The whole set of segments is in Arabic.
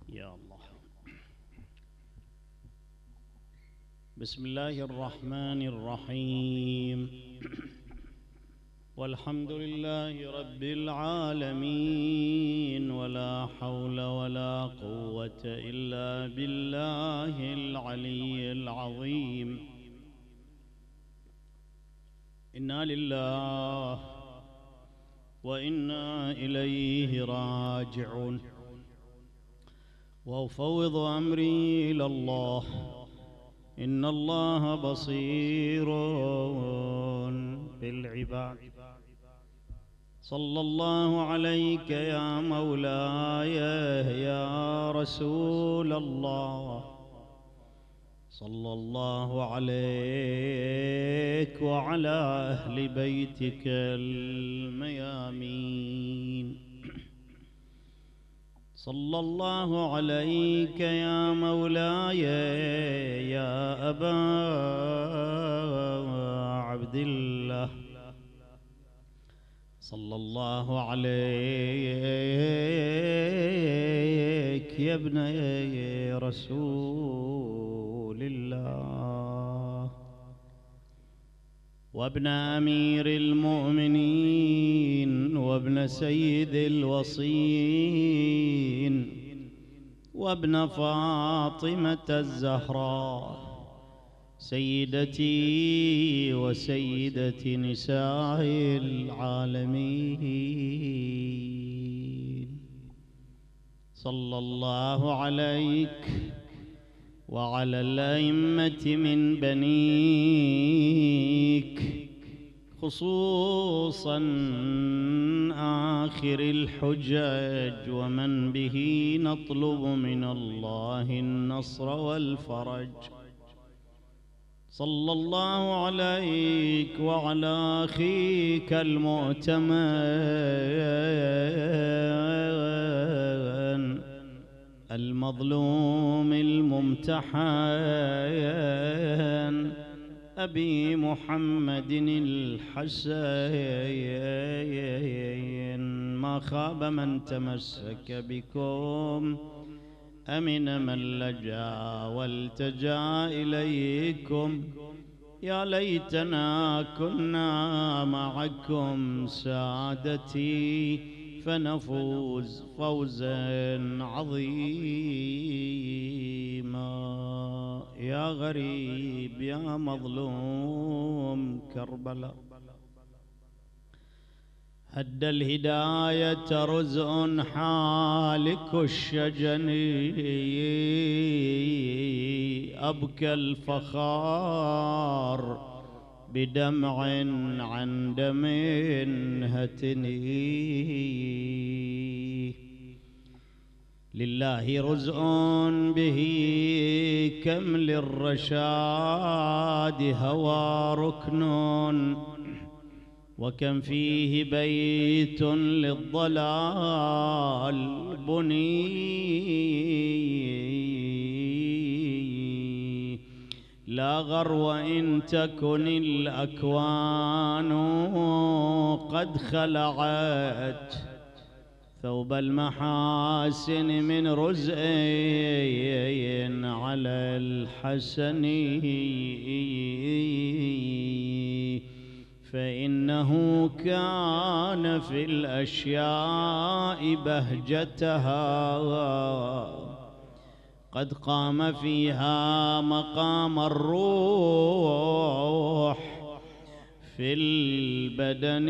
يا الله. بسم الله الرحمن الرحيم. والحمد لله رب العالمين، ولا حول ولا قوة إلا بالله العلي العظيم. إنا لله وإنا إليه راجعون، وأفوض أمري إلى الله، إن الله بصير بالعباد. صلى الله عليك يا مولاي يا رسول الله، صلى الله عليك وعلى أهل بيتك الميامين. صلى الله عليك يا مولاي يا أبا عبد الله، صلى الله عليك يا ابن رسول الله، وابن أمير المؤمنين، وابن سيد الوصين، وابن فاطمة الزهراء، سيدتي وسيدة نساء العالمين. صلى الله عليك وعلى الأئمة من بنيك، خصوصا آخر الحجج، ومن به نطلب من الله النصر والفرج. صلى الله عليك وعلى أخيك المؤتمن المظلوم الممتحن، أبي محمد الحسين. ما خاب من تمسك بكم، أمن من لجأ والتجأ إليكم. يا ليتنا كنا معكم سادتي، فنفوز فوزا عظيما. يا غريب يا مظلوم كربلاء، هد الهداية رزء حالك الشجن، أبكى الفخار بدمع عن دم هتني. لله رزء به كم للرشاد هوى ركن، وكم فيه بيت للضلال بني. لا غرو إن تكن الأكوان قد خلعت ثوب المحاسن من رزء على الحسن، فإنه كان في الأشياء بهجتها، قد قام فيها مقام الروح في البدن.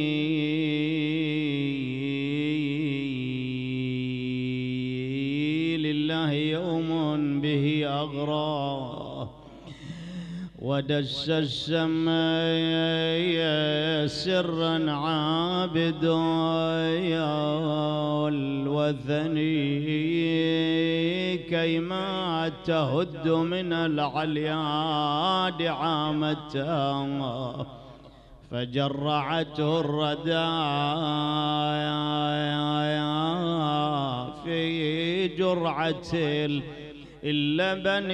لله يوم به أغرى ودس السماء سرا عابد الوثني، كيما تهد من العليا دعامتها، فجرعته الردايا في جرعة اللبن،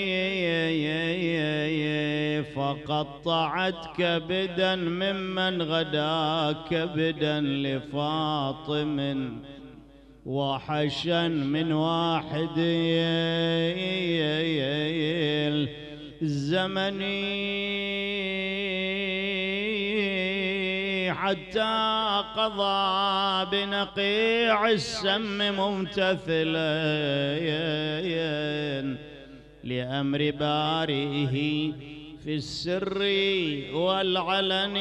فقطعت كبدا ممن غدا كبدا لفاطم وحشا من واحد الزمن حتى قضى بنقيع السم ممتثلا لأمر بارئه في السر والعلن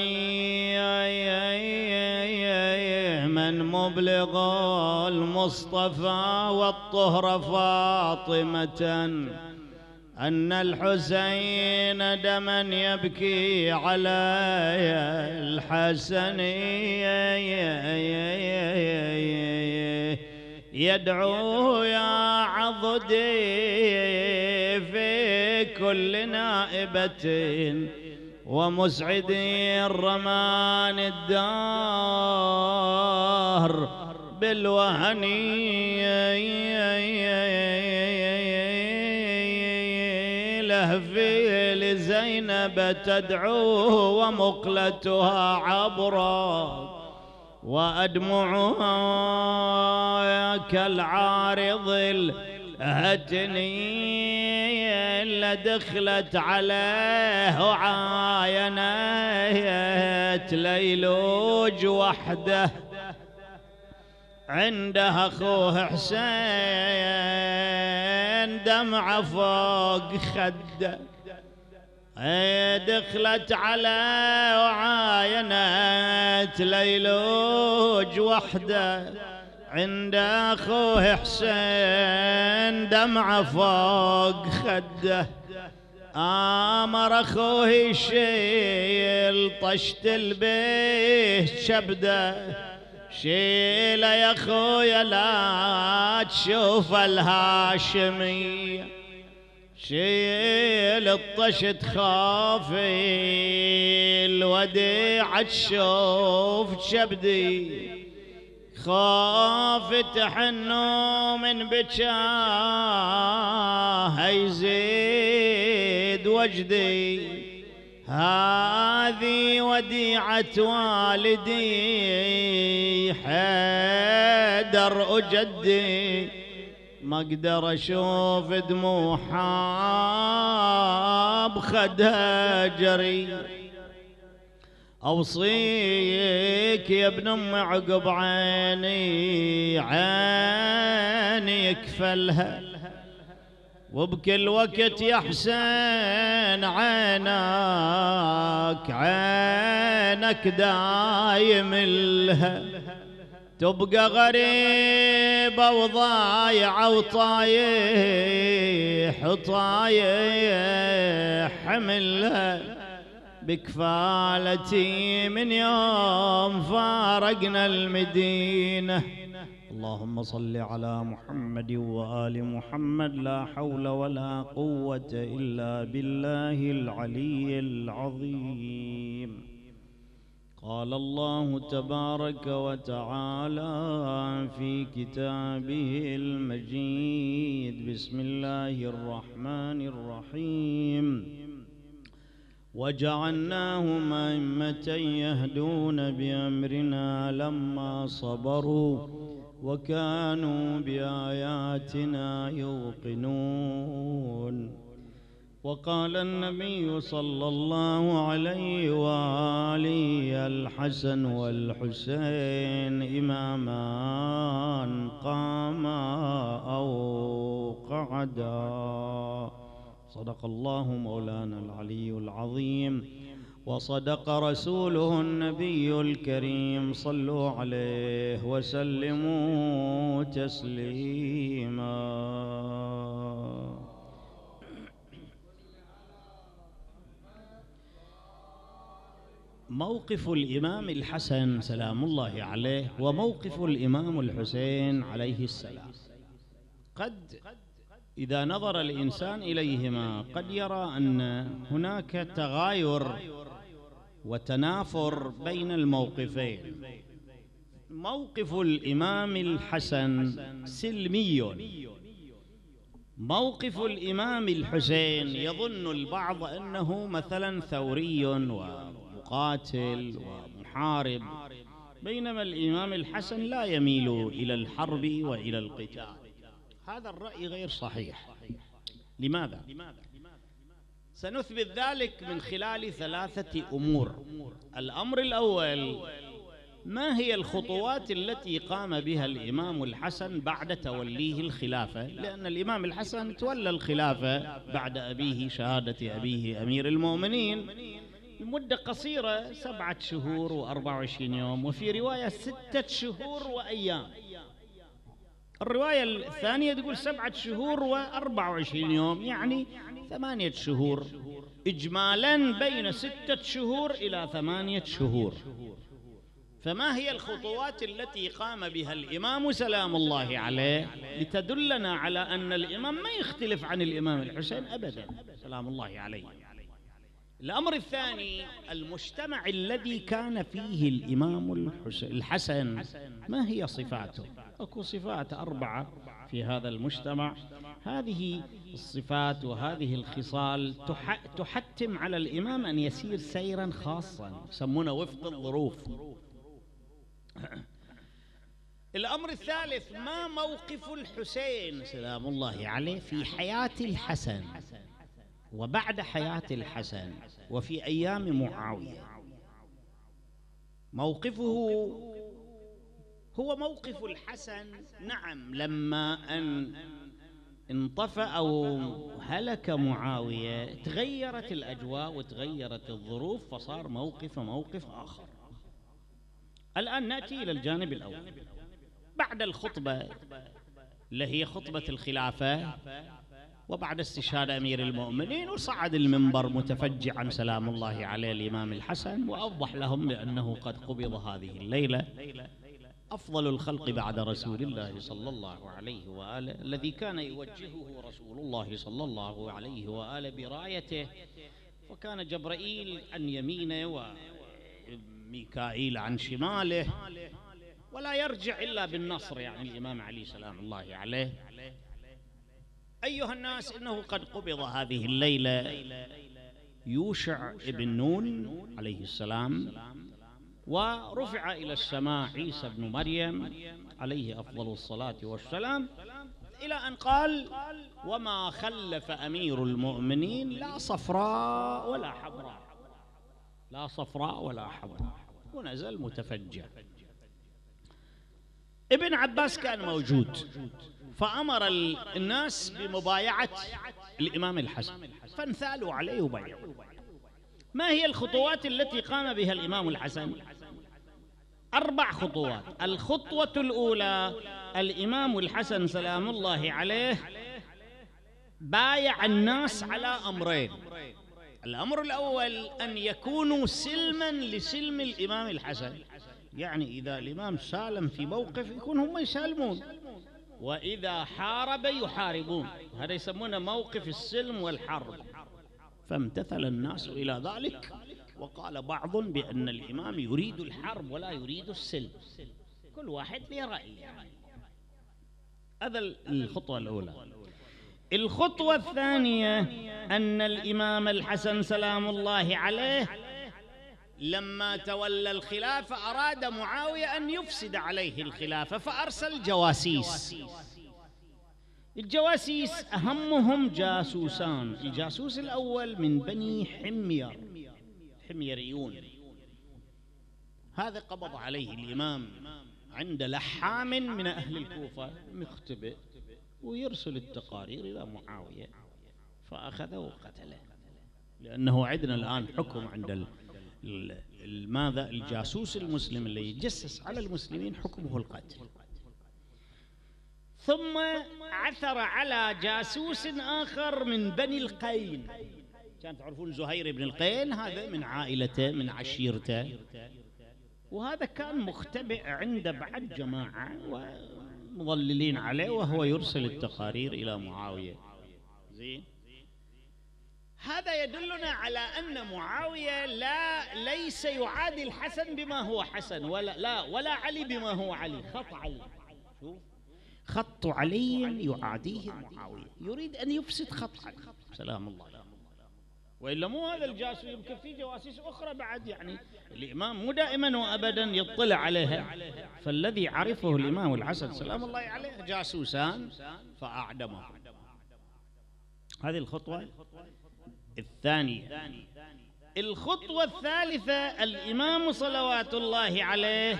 من مبلغ المصطفى والطهر فاطمة أن الحسين دما يبكي على الحسن يدعو يا عضدي في كل نائبة ومسعدي الرمان الدار بالوهن لهفي لزينب تدعو ومقلتها عبرا وأدمعها كالعارض الهتني لدخلت عليه وعاينت ليلوج وحده عنده أخوه حسين دمعة فوق خده دخلت على وعاينت ليلوج وحده عند أخوه حسين دمعة فوق خده آمر أخوه يشيل طشت البيت شبده شيل يا أخويا لا تشوف الهاشمية شيل الطشت خافي الوديعة تشوف شبدي خاف تحنو من بكاه يزيد وجدي هذه وديعة والدي حيدر أجدي ما اقدر اشوف دموعها بخدها جري اوصيك يا ابن ام عقب عيني يكفلها وبكل وقت يا حسين عينك دايم لها تبقى غريبة وضايعة وطايح حملها بكفالتي من يوم فارقنا المدينة. اللهم صل على محمد وآل محمد. لا حول ولا قوة إلا بالله العلي العظيم. قال الله تبارك وتعالى في كتابه المجيد: بسم الله الرحمن الرحيم. وجعلناهم أئمة يهدون بأمرنا لما صبروا وكانوا بآياتنا يوقنون. وقال النبي صلى الله عليه وآله: الحسن والحسين إمامان قاما أو قعدا. صدق الله مولانا العلي العظيم وصدق رسوله النبي الكريم. صلوا عليه وسلموا تسليما. موقف الإمام الحسن سلام الله عليه وموقف الإمام الحسين عليه السلام، قد إذا نظر الإنسان إليهما قد يرى أن هناك تغاير وتنافر بين الموقفين. موقف الإمام الحسن سلمي، موقف الإمام الحسين يظن البعض أنه مثلا ثوري ومقاتل ومحارب، بينما الإمام الحسن لا يميل إلى الحرب وإلى القتال. هذا الرأي غير صحيح. لماذا؟ سنثبت ذلك من خلال 3 أمور. الأمر الأول: ما هي الخطوات التي قام بها الإمام الحسن بعد توليه الخلافة؟ لأن الإمام الحسن تولى الخلافة بعد أبيه، شهادة أبيه أمير المؤمنين، لمدة قصيرة 7 شهور و24 يوم، وفي رواية 6 شهور وأيام. الرواية الثانية تقول 7 شهور و24 يوم، يعني 8 شهور إجمالا، بين 6 شهور إلى 8 شهور. فما هي الخطوات التي قام بها الإمام سلام الله عليه لتدلنا على أن الإمام ما يختلف عن الإمام الحسين أبدا سلام الله عليه؟ الأمر الثاني: المجتمع الذي كان فيه الإمام الحسن ما هي صفاته؟ أكو صفات 4 في هذا المجتمع. هذه الصفات وهذه الخصال تحتم على الإمام أن يسير سيرا خاصا، يسمونه وفق الظروف. الأمر الثالث: ما موقف الحسين سلام الله عليه في حياة الحسن وبعد حياة الحسن وفي أيام معاوية؟ موقفه هو موقف الحسن، نعم، لما أن انطفأ أو هلك معاوية تغيرت الأجواء وتغيرت الظروف، فصار موقف آخر. الآن نأتي إلى الجانب الأول. بعد الخطبة اللي هي خطبة الخلافة وبعد استشهاد أمير المؤمنين، وصعد المنبر متفجعا سلام الله عليه الإمام الحسن، وأوضح لهم بأنه قد قبض هذه الليلة أفضل الخلق بعد رسول الله صلى الله عليه وآله، الذي كان يوجهه رسول الله صلى الله عليه وآله برايته، وكان جبرائيل عن يمينه وميكائيل عن شماله، ولا يرجع إلا بالنصر، يعني الإمام علي سلام الله عليه. أيها الناس، إنه قد قبض هذه الليلة يوشع ابن نون عليه السلام، ورفع إلى السماء عيسى بن مريم عليه أفضل الصلاة والسلام، إلى أن قال: وما خلف أمير المؤمنين لا صفراء ولا حمراء، لا صفراء ولا حمراء، ونزل متفجع. ابن عباس كان موجود، فأمر الناس بمبايعة الإمام الحسن، فانثالوا عليه وبايعوا. ما هي الخطوات التي قام بها الإمام الحسن؟ 4 خطوات. الخطوة الأولى: الإمام الحسن سلام الله عليه بايع الناس على أمرين. الأمر الأول: أن يكونوا سلما لسلم الإمام الحسن، يعني إذا الإمام سالم في موقف يكون هم يسالمون، وإذا حارب يحاربون، هذا يسمونه موقف السلم والحرب. فامتثل الناس إلى ذلك، وقال بعض بأن الإمام يريد الحرب ولا يريد السلم، كل واحد له رأي. هذا الخطوة الأولى. الخطوة الثانية: أن الإمام الحسن سلام الله عليه لما تولى الخلافة أراد معاوية أن يفسد عليه الخلافة، فأرسل جواسيس. الجواسيس أهمهم جاسوسان. الجاسوس الأول من بني حمير، حميريون، هذا قبض عليه الإمام عند لحام من أهل الكوفة مختبئ، ويرسل التقارير إلى معاوية، فأخذه وقتله، لأنه عندنا الآن حكم عند ماذا؟ الجاسوس المسلم اللي يتجسس على المسلمين حكمه القتل. ثم عثر على جاسوس آخر من بني القين، كان تعرفون زهير بن القين، هذا من عائلته من عشيرته، وهذا كان مختبئ عند بعض جماعة ومضللين عليه، وهو يرسل التقارير إلى معاوية. زين، هذا يدلنا على أن معاوية ليس يعادي الحسن بما هو حسن، ولا علي بما هو علي. خط علي، شوف، خط علي يعاديه معاوية، يريد أن يفسد خط علي سلام الله. وإلا مو هذا الجاسوس، يمكن في جواسيس أخرى بعد، يعني الإمام مو دائما وأبدا يطلع عليها. فالذي عرفه الإمام الحسن سلام الله عليه جاسوسان فأعدمه. هذه الخطوة الثانية. الخطوة الثالثة، الإمام صلوات الله عليه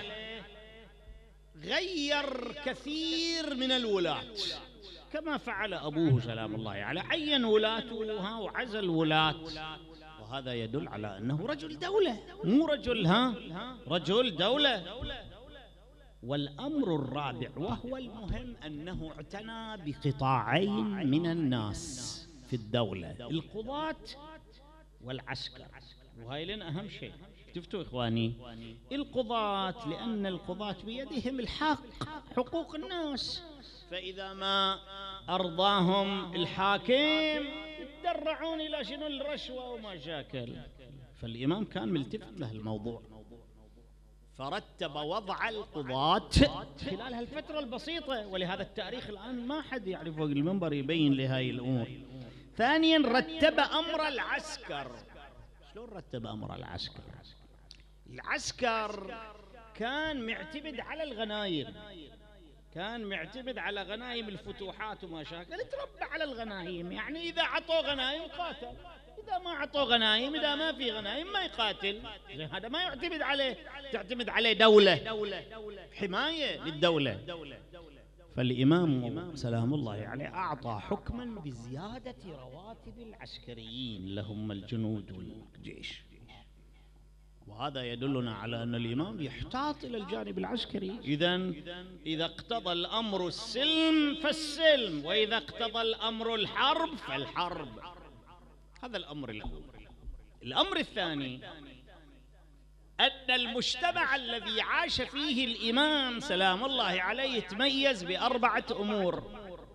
غير كثير من الولاة كما فعل أبوه سلام الله عليه، عين ولاته وعزل ولاة، وهذا يدل على أنه رجل دولة، مو رجل رجل دولة. والأمر الرابع وهو المهم أنه اعتنى بقطاعين من الناس في الدولة، القضاة والعسكر، وهاي لنا أهم شيء. شفتوا إخواني، القضاة لأن القضاة بيدهم الحق، حقوق الناس، فإذا ما أرضاهم الحاكم يتدرعون إلى شنو الرشوة وما شاكل. فالإمام كان ملتفت له الموضوع، فرتب وضع القضاة خلال هالفترة البسيطة، ولهذا التاريخ الآن ما حد يعرف فوق المنبر يبين لهاي الأمور. ثانيا رتب أمر العسكر. شلون رتب أمر العسكر؟ العسكر كان معتمد على الغنايم، كان معتمد على غنايم الفتوحات وما شاكل، تربى على الغنايم، يعني إذا عطوا غنايم قاتل، إذا ما عطوا غنايم، إذا ما في غنايم ما يقاتل. هذا ما يعتمد عليه، تعتمد عليه دولة، حماية للدولة. فالإمام سلام الله عليه أعطى حكما بزيادة رواتب العسكريين اللي هم الجنود والجيش، وهذا يدلنا على أن الإمام يحتاط إلى الجانب العسكري. إذا اقتضى الأمر السلم فالسلم، وإذا اقتضى الأمر الحرب فالحرب. هذا الأمر الأول. الأمر الثاني أن المجتمع الذي عاش فيه الإمام سلام الله عليه يتميز بأربعة أمور.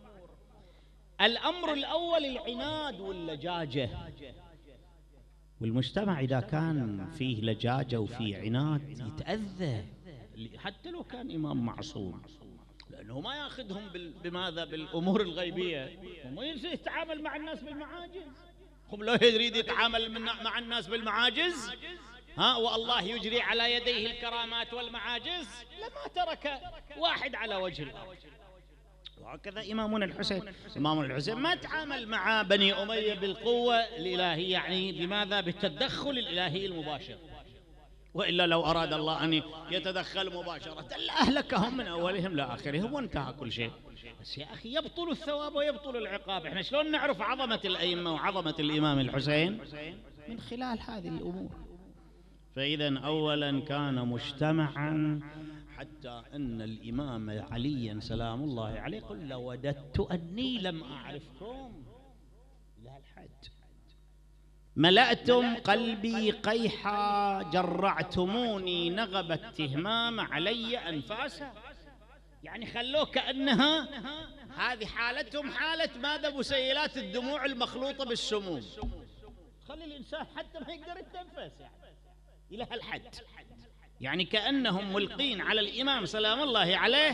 الأمر الأول العناد واللجاجة، والمجتمع إذا كان فيه لجاجة وفيه عناد يتأذى، حتى لو كان إمام معصوم، لأنه ما يأخذهم بماذا؟ بالأمور الغيبية، وما يتعامل مع الناس بالمعاجز. هم لو يريد يتعامل مع الناس بالمعاجز والله يجري على يديه الكرامات والمعاجز لما ترك واحد على وجه الأرض. وهكذا إمامنا الحسين، إمامنا الحسين ما تعامل مع بني أمية بالقوة الإلهية، يعني بماذا؟ بالتدخل الإلهي المباشر، وإلا لو أراد الله أن يتدخل مباشرة لأهلكهم من أولهم لآخرهم وانتهى كل شيء. بس يا أخي يبطل الثواب ويبطل العقاب. إحنا شلون نعرف عظمة الأئمة وعظمة الإمام الحسين؟ من خلال هذه الأمور. فإذا أولا كان مجتمعا، حتى أن الإمام عليا سلام الله عليه قل لوددت أني لم أعرفكم إلى الحد. ملأتم قلبي قيحا جرعتموني نغب التهمام علي أنفاسا، يعني خلوه كأنها هذه حالتهم حالة ماذا؟ بسيلات الدموع المخلوطة بالسموم، خلي الإنسان حتى ما يقدر يتنفس، يعني إلى هالحد. يعني كأنهم ملقين على الإمام سلام الله عليه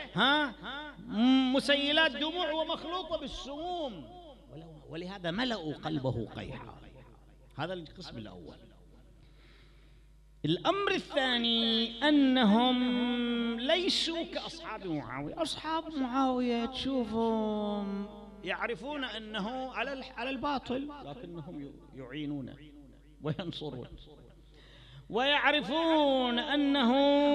مسيلات دموع ومخلوطة بالسموم، ولهذا ملأوا قلبه قيحا. هذا القسم الأول. الأمر الثاني أنهم ليسوا كأصحاب معاوية. أصحاب معاوية تشوفهم يعرفون أنه على الباطل، لكنهم يعينونه وينصرون، ويعرفون أنه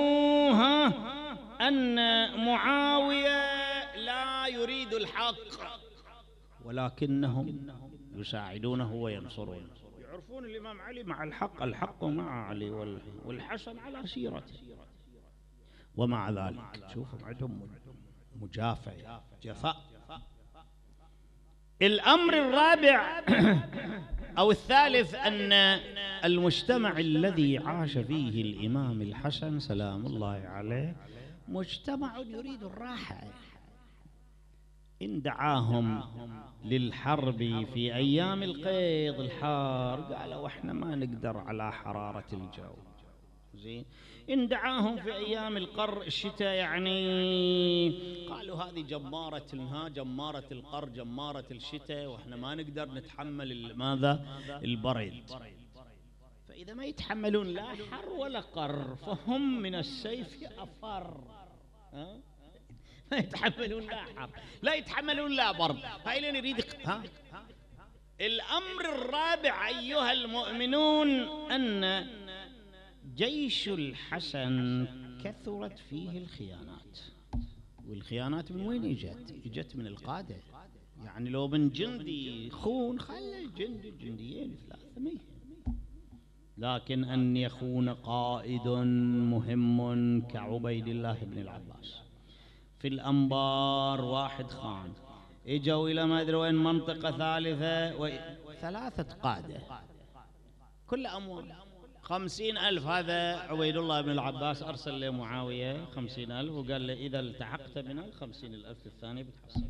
أن معاوية لا يريد الحق، ولكنهم يساعدونه وينصرونه. يعرفون الإمام علي مع الحق، الحق مع علي، والحسن على سيرته، ومع ذلك شوفوا عندهم مجافة، جفاء. الأمر الرابع أو الثالث أن المجتمع الذي عاش فيه الإمام الحسن سلام الله عليه مجتمع يريد الراحة. إن دعاهم للحرب في أيام القيض الحار قالوا إحنا ما نقدر على حرارة الجو، زين. إن دعاهم في أيام القر الشتاء يعني قالوا هذه جمارة القر، جمارة الشتاء، وإحنا ما نقدر نتحمل ماذا؟ البرد. فإذا ما يتحملون لا حر ولا قر فهم من السيف أفر. ما يتحملون لا حر، لا يتحملون لا برد. هاي اللي نريد. الأمر الرابع أيها المؤمنون أن جيش الحسن كثرت فيه الخيانات. والخيانات من وين اجت من القادة. يعني لو من جندي خون خلى الجندي جنديين ثلاثة ما يهم، لكن أن يخون قائد مهم كعبيد الله بن العباس. في الأنبار واحد خان، اجوا إلى ما أدري وين منطقة ثالثة ثلاثة قادة كل أموال 50,000. هذا عبيد الله بن العباس أرسل لمعاوية 50,000 وقال له إذا التحقت بنا 50,000 الثانية بتحصل.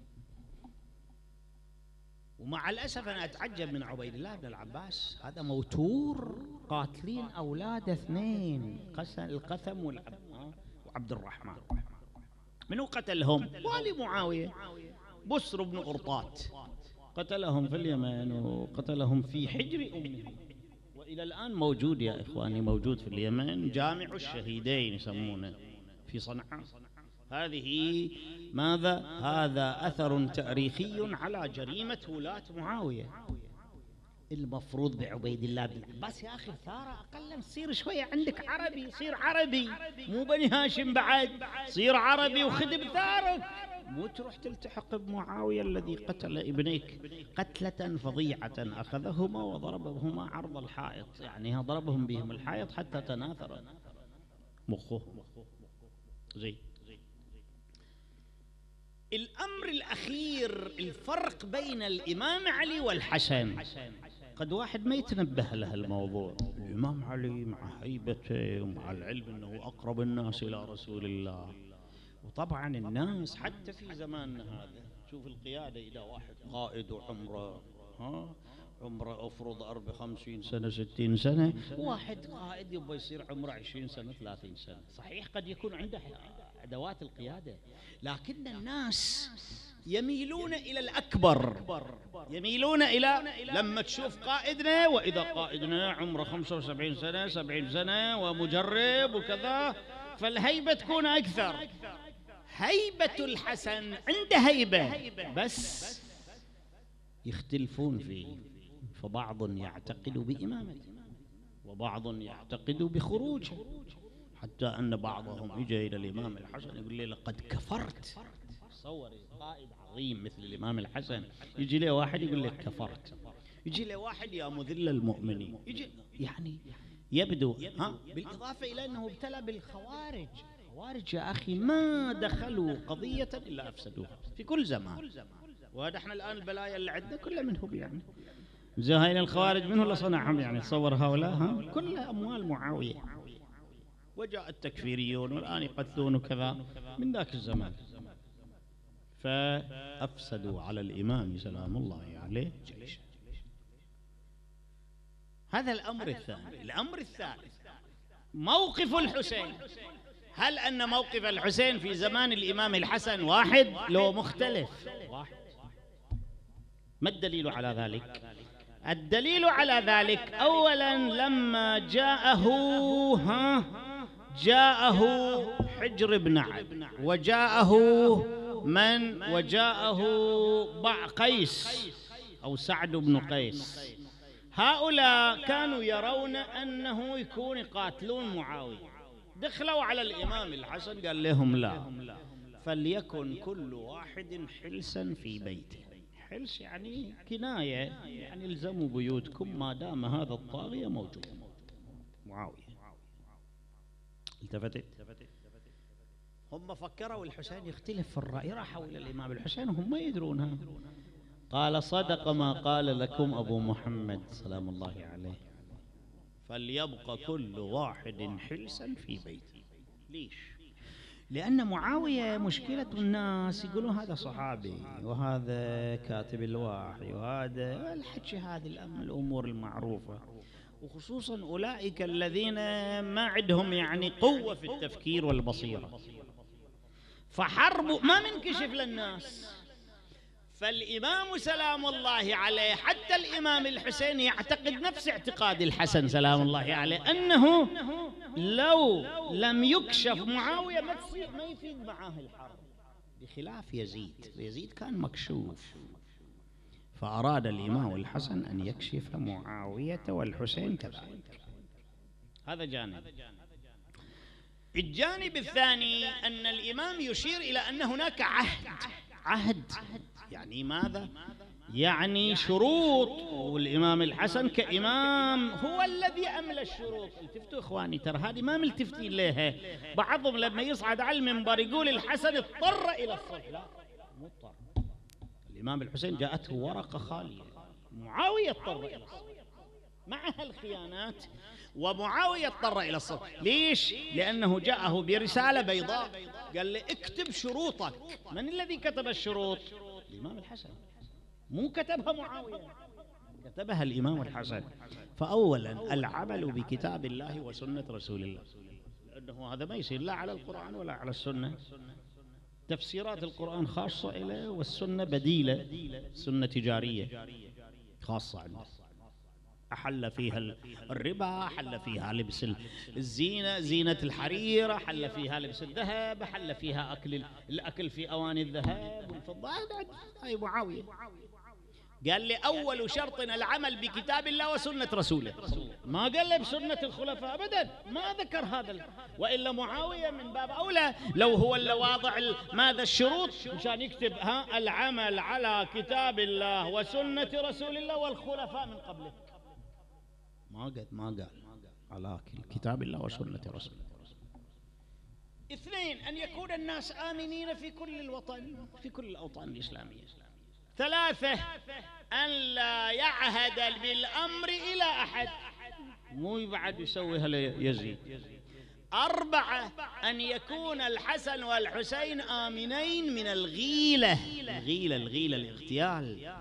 ومع الأسف أنا أتعجب من عبيد الله بن العباس، هذا موتور قاتلين أولاده اثنين، القثم وعبد الرحمن. منو قتلهم؟ والي معاوية بسر بن أرطات، قتلهم في اليمن وقتلهم في حجر أمه. وإلى الآن موجود يا إخواني، موجود في اليمن، جامع الشهيدين يسمونه في صنعاء. هذه ماذا؟ هذا أثر تاريخي على جريمة ولاة معاوية. المفروض بعبيد الله بن العباس يا أخي ثارة أقل تصير شوية عندك عربي، صير عربي مو بني هاشم بعد، صير عربي وخذ بثارك، مو تروح تلتحق بمعاوية الذي قتل ابنيك قتلة فظيعة، أخذهما وضربهما عرض الحائط، يعني ضربهم بهم الحائط حتى تناثر مخه. زين. الأمر الأخير الفرق بين الإمام علي والحسن. قد واحد ما يتنبه له الموضوع. الإمام علي مع هيبته ومع العلم أنه أقرب الناس إلى رسول الله، وطبعا الناس حتى في زماننا هذا شوف القيادة، إذا واحد قائد وعمره عمره أفرض 50 سنة 60 سنة، واحد قائد يبغى يصير عمره 20 سنة 30 سنة، صحيح قد يكون عنده أدوات القيادة، لكن الناس يميلون إلى الأكبر، يميلون إلى لما تشوف قائدنا، وإذا قائدنا عمره 75 سنة 70 سنة ومجرب وكذا فالهيبة تكون أكثر. هيبة الحسن عنده هيبة بس يختلفون فيه، فبعض يعتقد بإمامته وبعض يعتقد بخروجه، حتى أن بعضهم يجي إلى الإمام الحسن يقول لي لقد كفرت. تصور قائد عظيم مثل الإمام الحسن يجي له واحد يقول لك كفرت، يجي له واحد يا مذل المؤمنين، يجي يعني يبدو بالإضافة إلى أنه ابتلى بالخوارج. خوارج يا أخي ما دخلوا قضية إلا أفسدوها في كل زمان، وهذا احنا الآن البلايا اللي عندنا كلها منهم، يعني زهاين الخوارج منه اللي صنعهم، يعني تصور هؤلاء كلها أموال معاوية. وجاء التكفيريون والآن يقتلون وكذا من ذاك الزمان، فأفسدوا على الإمام سلام الله عليه جيش. هذا الأمر الثاني. الأمر الثالث موقف الحسين. هل أن موقف الحسين في زمان الإمام الحسن واحد لو مختلف؟ واحد. ما الدليل على ذلك؟ الدليل على ذلك أولا لما جاءه حجر بن عدي وجاءه قيس أو سعد بن قيس، هؤلاء كانوا يرون أنه يكون يقاتلون معاوية، دخلوا على الإمام الحسن قال لهم لا، فليكن كل واحد حلسا في بيته. حلس يعني كناية، يعني الزموا بيوتكم ما دام هذا الطاغية موجود. معاوية التفتت، هم فكروا الحسين يختلف في الرأي، راحوا إلى الإمام الحسين وهم ما يدرونها، قال صدق ما قال لكم أبو محمد سلام الله عليه، فليبقى كل واحد حلسا في بيته. ليش؟ لأن معاوية مشكلة الناس يقولون هذا صحابي وهذا كاتب الوحي وهذا الحكي، هذه الأمور المعروفة، وخصوصا أولئك الذين ما عندهم يعني قوة في التفكير والبصيرة، فحرب ما منكشف للناس. فالإمام سلام الله عليه حتى الإمام الحسين يعتقد نفس اعتقاد الحسن سلام الله عليه، أنه لو لم يكشف معاوية ما يفيد معاه الحرب، بخلاف يزيد. يزيد كان مكشوف، فأراد الإمام الحسن أن يكشف معاوية والحسين كذلك. هذا جانب. الجانب الثاني أن الإمام يشير إلى أن هناك عهد يعني ماذا؟ يعني شروط، والإمام الحسن كإمام هو الذي أملى الشروط. التفتوا إخواني، ترى هذه ما ملتفتين لها. بعضهم لما يصعد على المنبر يقول الحسن اضطر إلى الصلح، لا مو اضطر. الإمام الحسين جاءته ورقة خالية، معاوية اضطر إلى الصلح مع الخيانات، ومعاوية اضطر إلى الصلح. ليش؟ لأنه جاءه برسالة بيضاء قال له اكتب شروطك. من الذي كتب الشروط؟ الإمام الحسن، مو كتبها معاوية، كتبها الإمام الحسن. فأولا العمل بكتاب الله وسنة رسول الله، لأنه هذا ما يصير لا على القرآن ولا على السنة. تفسيرات القرآن خاصة إليه، والسنة بديلة، سنة تجارية خاصة عنه. أحل فيها الربا، حل فيها لبس الزينة، زينة الحرير، حل فيها لبس الذهب، حل فيها الأكل في أواني الذهب والفضة. هاي معاوية قال لي أول شرط العمل بكتاب الله وسنة رسوله، ما قال لي بسنة الخلفاء أبدا، ما ذكر هذا. وإلا معاوية من باب أولى لو هو اللي واضع ماذا الشروط مشان يكتب العمل على كتاب الله وسنة رسول الله والخلفاء من قبله. ما قال على كتاب الله وسنة رسول الله. اثنين، أن يكون الناس آمنين في كل الوطن، في كل الأوطان الإسلامية. ثلاثة، أن لا يعهد بالأمر إلى أحد، مو بعد يسويها ليزيد. أربعة، أن يكون الحسن والحسين آمنين من الغيلة الاغتيال،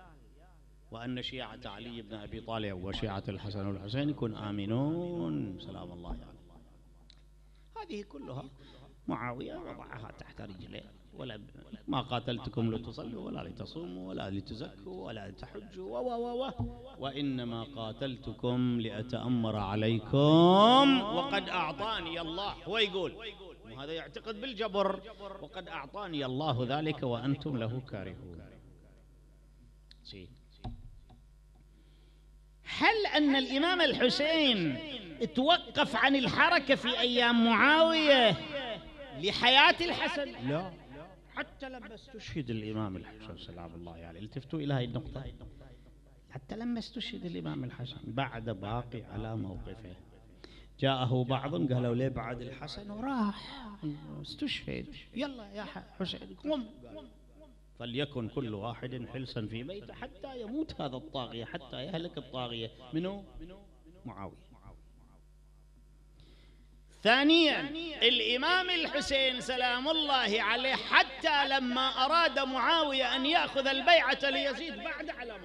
وأن شيعة علي بن أبي طالب وشيعة الحسن والحسين يكون آمنون سلام الله عليه. هذه كلها معاوية وضعها تحت رجليه. ولا ما قاتلتكم لتصلوا ولا لتصوموا ولا لتزكوا ولا لتحجوا وإنما قاتلتكم لأتأمر عليكم وقد أعطاني الله. هو يقول، وهذا يعتقد بالجبر، وقد أعطاني الله ذلك وأنتم له كارهون. هل أن الإمام الحسين توقف عن الحركة في أيام معاوية لحياة الحسن؟ لا، حتى لما استشهد الإمام الحسن سلام الله عليه. التفتوا إلى هذه النقطة، حتى لما استشهد الإمام الحسن بعد باقي على موقفه. جاءه بعضهم قالوا ليه بعد الحسن وراح استشهد، يلا يا حسين قم. فليكن كل واحد حلسا في بيته حتى يموت هذا الطاغية، حتى يهلك الطاغية. منو؟ معاوية. ثانيا، الإمام الحسين سلام الله عليه حتى لما أراد معاوية أن يأخذ البيعة ليزيد بعد على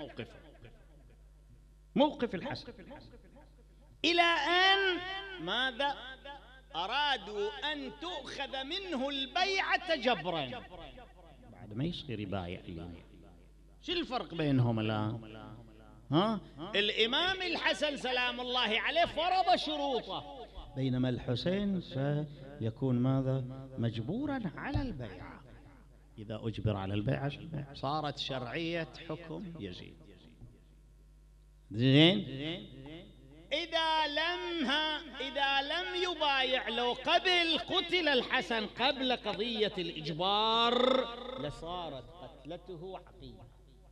موقف الحسن، إلى أن ماذا؟ أرادوا أن تؤخذ منه البيعة جبرا بعد ما يصير يبايع اليوم. شو الفرق بينهم الآن؟ الإمام الحسن سلام الله عليه فرض شروطه، بينما الحسين سيكون ماذا؟ مجبورا على البيعة. إذا أجبر على البيعة صارت شرعية حكم يزيد. زين؟ إذا لم يبايع، لو قبل قتل الحسن قبل قضية الإجبار لصارت قتلته عقيدة،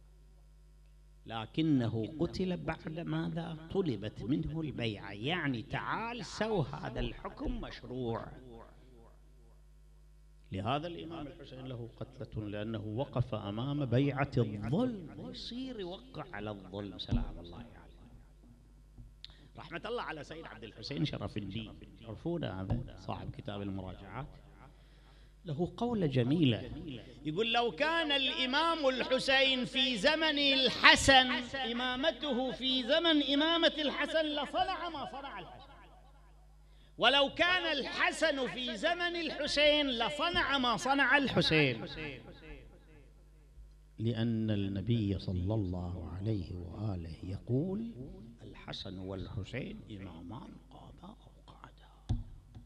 لكنه قتل بعد ماذا؟ طلبت منه البيعة، يعني تعال سو هذا الحكم مشروع. لهذا الإمام الحسين له قتلة، لأنه وقف أمام بيعة الظلم، يصير يوقع على الظلم سلام الله عليه. رحمة الله على سيد عبد الحسين شرف الدين، تعرفون هذا صاحب كتاب المراجعات. له قولة جميلة، يقول: لو كان الإمام الحسين في زمن الحسن، إمامته في زمن إمامة الحسن، لصنع ما صنع الحسن، ولو كان الحسن في زمن الحسين لصنع ما صنع الحسين، لأن النبي صلى الله عليه وآله يقول: الحسن والحسين إمامان قادا وقعدا.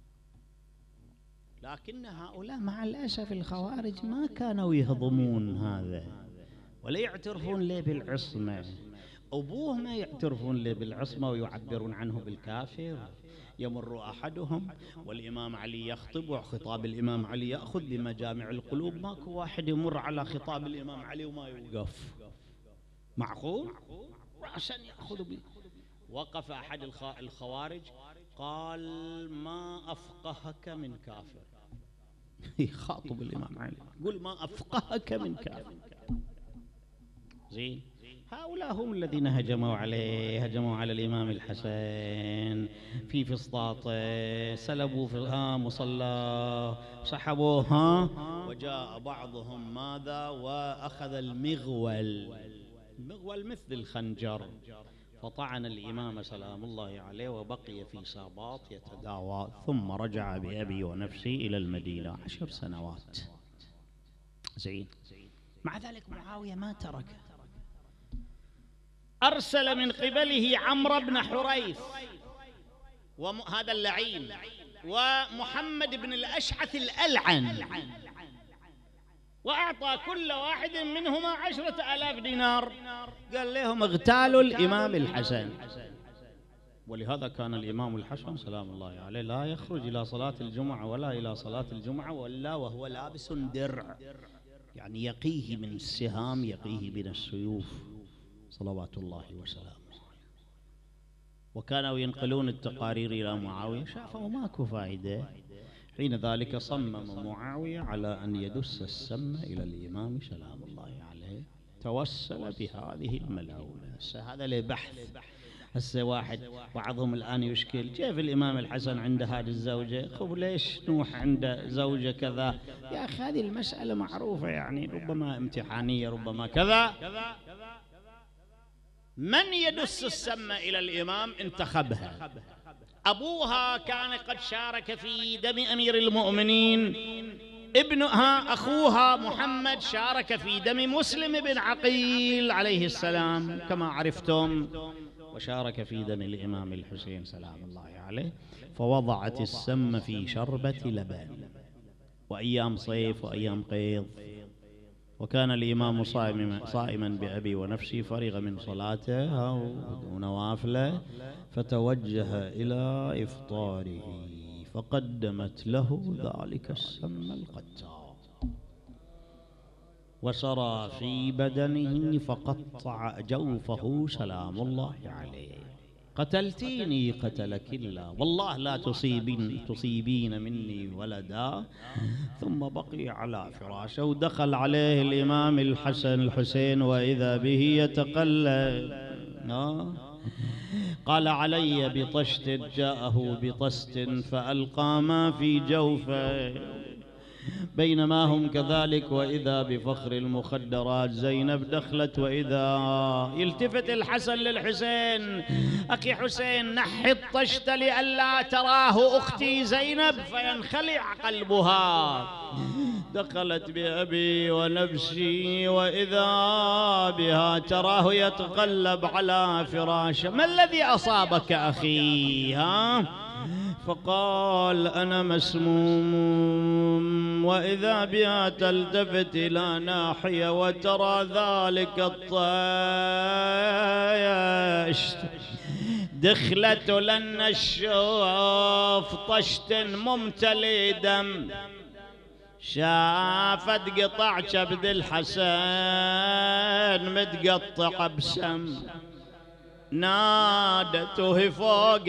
لكن هؤلاء مع الأسف الخوارج ما كانوا يهضمون هذا ولا يعترفون له بالعصمة. أبوه ما يعترفون له بالعصمة ويعبرون عنه بالكافر. يمر أحدهم والإمام علي يخطب، وخطاب الإمام علي يأخذ بمجامع القلوب، ماكو واحد يمر على خطاب الإمام علي وما يوقف. معقول؟ رأسا يأخذ به. وقف أحد الخوارج قال: ما أفقهك من كافر. يخاطب الإمام علي يقول: ما أفقهك من كافر. زين، هؤلاء هم الذين هجموا عليه، هجموا على الإمام الحسن في فسطاطه، سلبوا في مصلاه، سحبوه، وجاء بعضهم ماذا؟ وأخذ المغول مثل الخنجر، فطعن الإمام سلام الله عليه، وبقي في ساباط يتداوى، ثم رجع بأبي ونفسي إلى المدينة 10 سنوات. زين، مع ذلك معاوية ما تركه، أرسل من قبله عمرو بن حريث وهذا اللعين، ومحمد بن الأشعث الألعن، وأعطى كل واحد منهما 10,000 دينار، قال لهم: اغتالوا الإمام الحسن. ولهذا كان الإمام الحسن سلام الله عليه لا يخرج إلى صلاة الجمعة ولا إلى صلاة الجمعة ولا وهو لابس درع، يعني يقيه من السهام، يقيه من السيوف، صلوات الله وسلامه. وكانوا ينقلون التقارير إلى معاوية، شافوا ماكو فائدة، حين ذلك صمم معاوية على أن يدس السم إلى الإمام سلام الله عليه، توسل بهذه الملعونة. هذا له بحث. هسه بعضهم الآن يشكل: كيف الإمام الحسن عنده هذه الزوجة؟ خب ليش نوح عنده زوجة كذا؟ يا أخي هذه المسألة معروفة، يعني ربما امتحانية، ربما كذا. من يدس السم إلى الإمام انتخبها. أبوها كان قد شارك في دم أمير المؤمنين، ابنها أخوها محمد شارك في دم مسلم بن عقيل عليه السلام كما عرفتم، وشارك في دم الإمام الحسين سلام الله عليه. فوضعت السم في شربة لبن، وأيام صيف وأيام قيض، وكان الإمام صائما بأبي ونفسي، فرغ من صلاته ونوافله، فتوجه إلى إفطاره، فقدمت له ذلك السم القتال، وسرى في بدنه فقطع جوفه سلام الله عليه. قتلتيني قتلك الله، والله لا تصيبين مني ولدا. ثم بقي على فراشه، ودخل عليه الإمام الحسين وإذا به يتقلب. قال: علي بطشت، جاءه بطست فألقى ما في جوفه. بينما هم كذلك وإذا بفخر المخدرات زينب دخلت، وإذا يلتفت الحسن للحسين: أخي حسين، نحي الطشت لئلا تراه أختي زينب فينخلع قلبها. دخلت بأبي ونفسي وإذا بها تراه يتقلب على فراشه. ما الذي أصابك أخي؟ فقال: أنا مسموم، وإذا بها تلتفت إلى ناحية وترى ذلك الطشت. دخلت لن الشوف طشت ممتلئ دم، شافت قطع كبد الحسن متقطع بسم، نادته فوق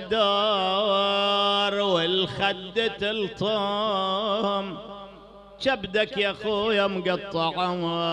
الصدر والخد تلطم: كبدك يا خويا مقطع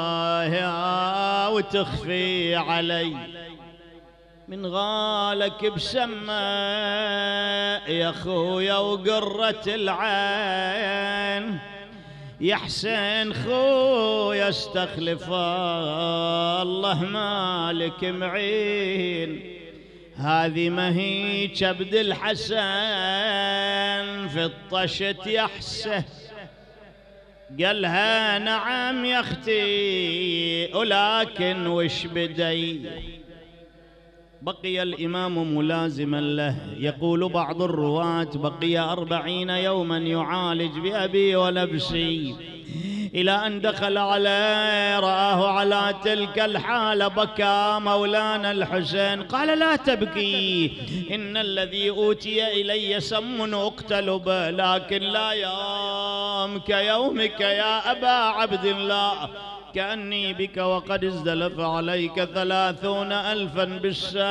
وتخفي علي، من غالك بسمة يا خويا وقرة العين. يا حسين خويا استخلف الله مالك معين، هذه ما هي كبد الحسن في الطشت يحسه. قالها نعم يا اختي ولكن وش بدي. بقي الإمام ملازما له. يقول بعض الرواة بقي 40 يوما يعالج بأبي ونفسي، إلى أن دخل عليه رآه على تلك الحالة بكى مولانا الحسين. قال لا تبكي، إن الذي أوتي إلي سم أقتل به، لكن لا يوم كيومك يا أبا عبد الله، كأني بك وقد ازدلف عليك 30,000 بالسيف،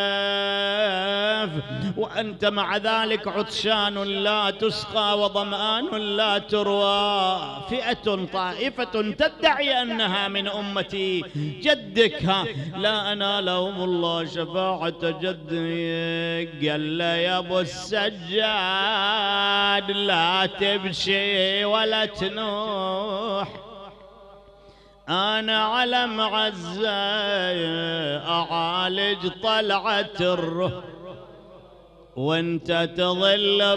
وأنت مع ذلك عطشان لا تسقى وظمآن لا تروى. فئة طائفة تدعي أنها من أمتي جدك، لا أنالهم الله شفاعة جدك. قال يا أبو السجاد لا تبشي ولا تنوح، أنا على معزة أعالج طلعة الروح، وانت تظل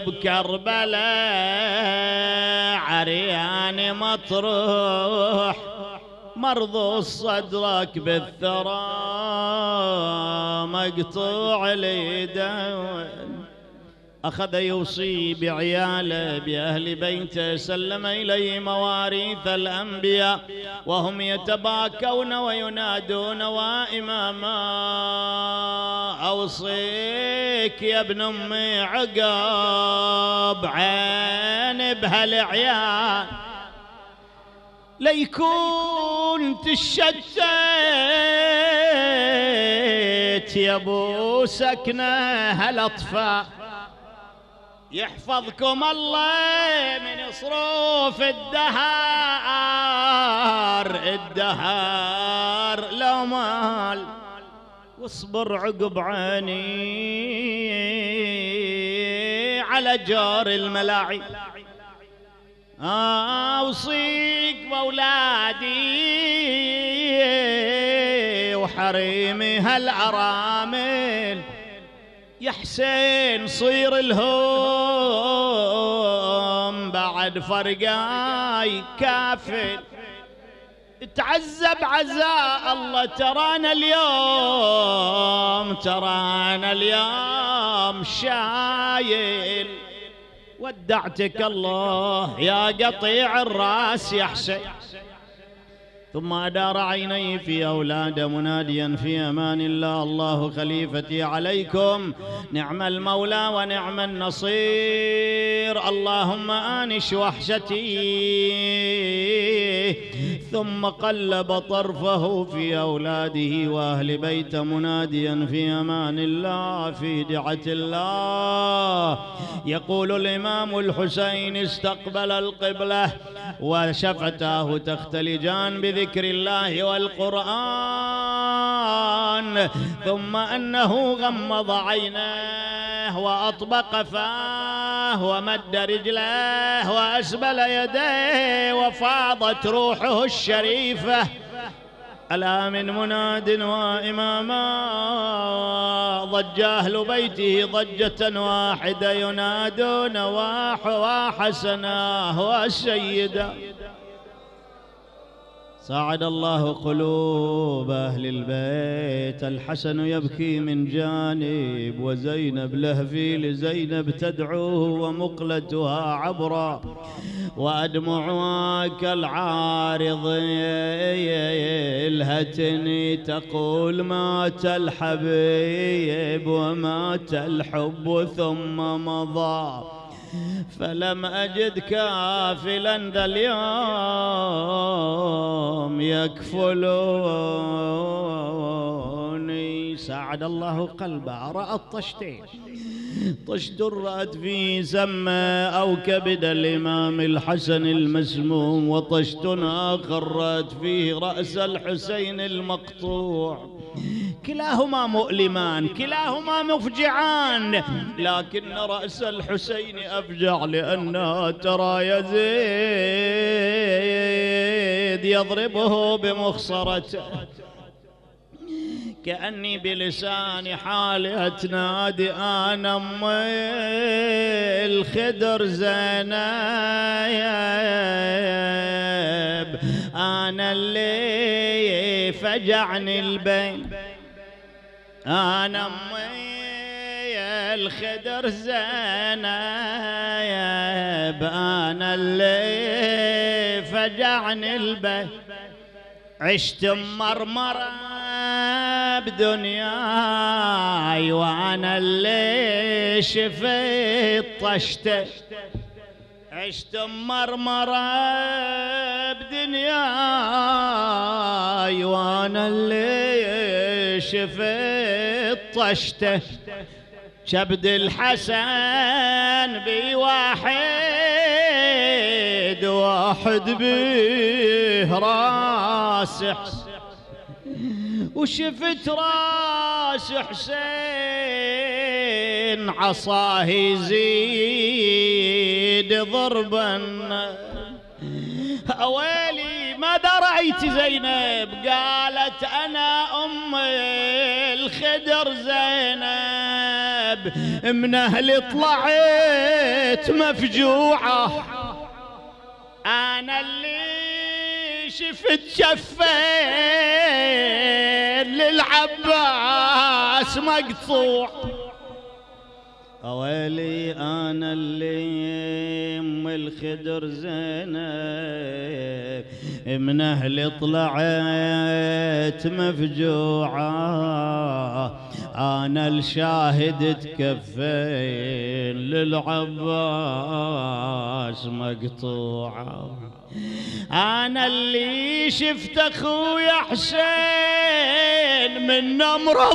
بكربلاء عريان مطروح، مرضوص صدرك بالثرى مقطوع اليدين. أخذ يوصي بعياله بأهل بيته، سلم إليه مواريث الأنبياء وهم يتباكون وينادون وإماما أوصيك يا ابن أمي عقب عين بهالعيال، ليكون تشتت يا ابو سكنه هالأطفال، يحفظكم الله من صروف الدهر لو مال، واصبر عقب عيني على جار الملاعب. أوصيك بأولادي وحريمي هالأرامل، يا حسين صير الهم بعد فرقاي كافل، تعذب عزاء الله، ترانا اليوم شايل، ودعتك الله يا قطيع الراس يا حسين. ثم أدار عينيه في أولاده مناديا في أمان الله، الله خليفتي عليكم، نعم المولى ونعم النصير، اللهم آنش وحشتي. ثم قلب طرفه في أولاده وأهل بيته مناديا في أمان الله في دعة الله. يقول الإمام الحسين استقبل القبلة وشفتاه تختلجان بذكر الله والقرآن، ثم أنه غمض عينيه وأطبق فاه ومد رجليه وأسبل يديه وفاضت روحه الشريفة. ألا من مناد وإماما ضج أهل بيته ضجة واحدة ينادون وحسناه والسيدة. ساعد الله قلوب أهل البيت. الحسن يبكي من جانب وزينب لهفي لزينب تدعوه ومقلتها عبرا، وأدمعها كالعارض الهتني تقول مات الحبيب ومات الحب ثم مضى، فلم أجد كافلا ذا اليوم يكفلوني. ساعد الله قلبه، رأى الطشتين طشت رأت في سمة أو كبد الإمام الحسن المسموم، وطشت آخر رأت فيه رأس الحسين المقطوع. كلاهما مؤلمان، كلاهما مفجعان، لكن رأس الحسين أفجع، لأنها ترى يزيد يضربه بمخصرته. كأني بلسان حالها تنادي أنا أم الخدر زينب، أنا اللي فجعني البين، أنا أم الخدر زينب، أنا اللي فجعني البين. عشت مرمرة بدنياي، وأنا اللي شفيت طشته. عشت مرمرة بدنياي، وأنا اللي شفيت طشته. كبد الحسن بي واحد، واحد بيه راس حسين، وشفت راس حسين عصاه يزيد ضربا. أويلي ماذا رأيت زينب؟ قالت أنا أم الخدر زينب، من أهلي طلعت مفجوعة، أنا اللي شفت شفين للعباس مقطوع. أويلي أنا اللي أم الخدر زينب، من أهلي طلعت مفجوعة، أنا الشاهد كفين للعباس مقطوعة. أنا اللي شفت أخويا حسين من نمر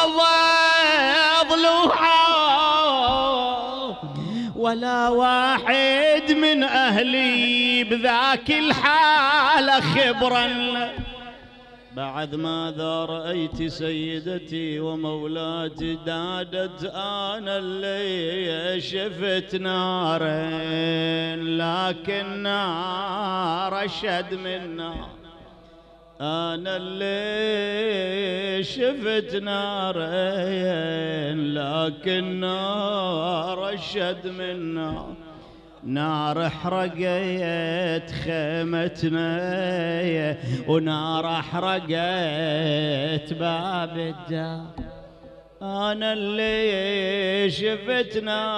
ضلوعه، ولا واحد من أهلي بذاك الحالة خبرا. بعد ماذا رأيت سيدتي ومولاتي؟ دادت أنا اللي شفت نارين، لكن نار أشد من نار. أنا اللي شفت نارين، لكن نار أشد من نار. نار حرقت خيمتنا، ونار حرقت باب الدار. أنا اللي شفت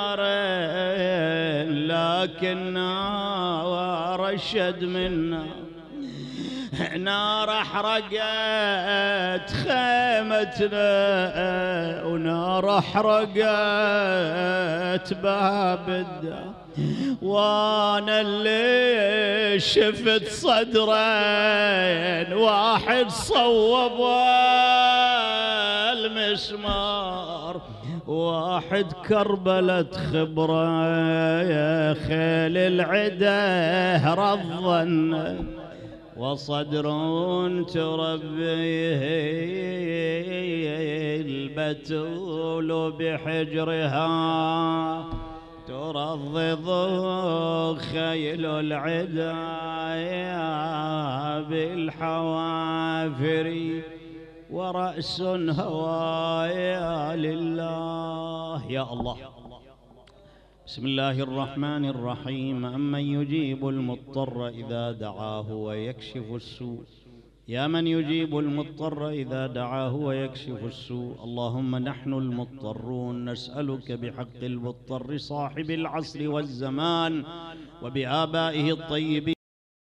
نارين، لكن نار أشد من نار. نار حرقت خيمتنا، ونار حرقت باب الدار. وانا اللي شفت صدرين، واحد صوب المسمار، واحد كربلة خبرة، يا خيل العده رضا، وصدر تربيه البتول بحجرها، ترضض خيل العدا بالحوافر، ورأس هوايا لله. يا الله. بسم الله الرحمن الرحيم. أمن يجيب المضطر إذا دعاه ويكشف السوء، يا من يجيب المضطر إذا دعاه ويكشف السوء. اللهم نحن المضطرون نسألك بحق المضطر صاحب العصر والزمان وبآبائه الطيبين